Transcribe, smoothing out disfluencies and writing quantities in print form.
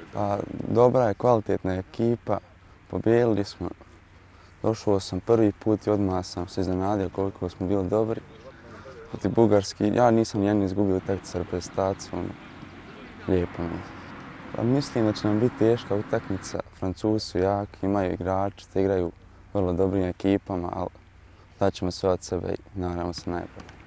Pa dobra je, kvalitetna ekipa, pobijedili smo. Došao sam prvi put i odmah sam se iznenadio koliko smo bili dobri. Protiv Bugarski, ja nisam nijednu izgubio utakmicu sa reprezentacijom. Lijepo mi je. Pa mislim da će nam biti teška utakmica. Francuzi su jaki, imaju igrače, te igraju vrlo dobrim ekipama, ali daćemo sve od sebe i nadamo se najbolje.